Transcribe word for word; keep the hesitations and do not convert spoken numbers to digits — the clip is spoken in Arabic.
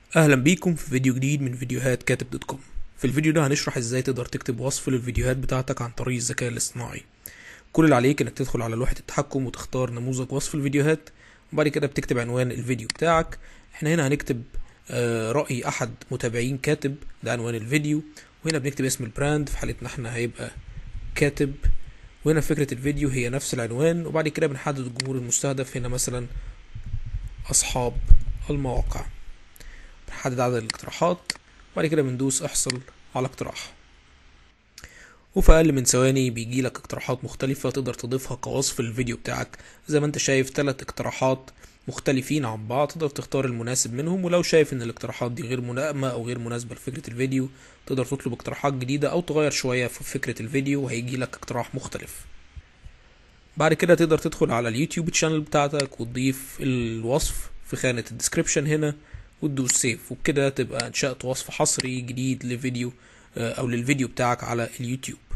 اهلا بيكم في فيديو جديد من فيديوهات كاتب دوت كوم. في الفيديو ده هنشرح ازاي تقدر تكتب وصف للفيديوهات بتاعتك عن طريق الذكاء الاصطناعي. كل اللي عليك انك تدخل على لوحة التحكم وتختار نموذج وصف الفيديوهات، وبعد كده بتكتب عنوان الفيديو بتاعك. احنا هنا هنكتب آه، رأي احد متابعين كاتب، ده عنوان الفيديو. وهنا بنكتب اسم البراند، في حالتنا احنا هيبقى كاتب. وهنا فكرة الفيديو هي نفس العنوان، وبعد كده بنحدد الجمهور المستهدف، هنا مثلا اصحاب المواقع. بنحدد عدد الاقتراحات، وبعد كده بندوس احصل على اقتراح، وفي اقل من ثواني بيجيلك اقتراحات مختلفة تقدر تضيفها كوصف للفيديو بتاعك. زي ما انت شايف تلات اقتراحات مختلفين عن بعض، تقدر تختار المناسب منهم. ولو شايف ان الاقتراحات دي غير ملائمة او غير مناسبة لفكرة الفيديو، تقدر تطلب اقتراحات جديدة او تغير شوية في فكرة الفيديو وهيجيلك اقتراح مختلف. بعد كده تقدر تدخل على اليوتيوب تشانل بتاعتك وتضيف الوصف في خانة الديسكريبشن هنا وتدوس سيف، وبكده تبقى انشأت وصف حصري جديد لفيديو او للفيديو بتاعك على اليوتيوب.